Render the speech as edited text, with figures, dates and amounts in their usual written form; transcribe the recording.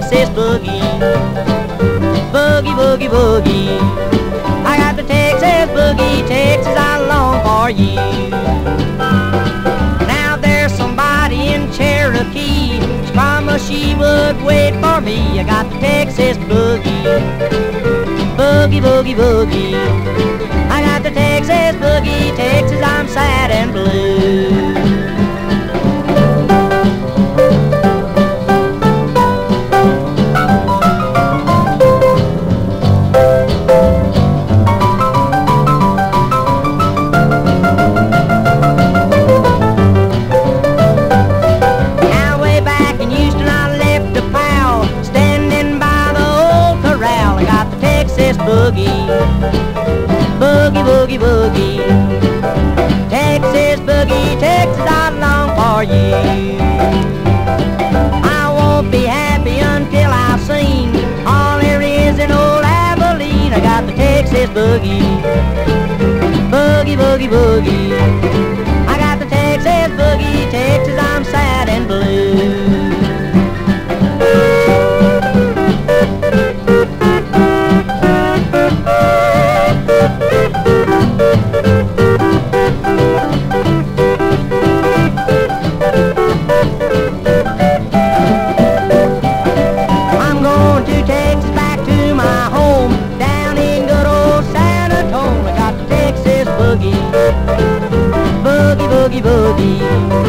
Texas boogie. Boogie, boogie, boogie. I got the Texas boogie, Texas, I long for you. Now there's somebody in Cherokee, she promised she would wait for me. I got the Texas boogie. Boogie, boogie, boogie. I got the Texas boogie, Texas, I'm sad and blue. Boogie, boogie, boogie, boogie. Texas boogie, Texas, I long for you. I won't be happy until I've seen all there is in old Abilene. I got the Texas boogie, boogie, boogie, boogie. I got the Texas boogie, Texas, I'm sad and blue. Boogie, boogie, boogie.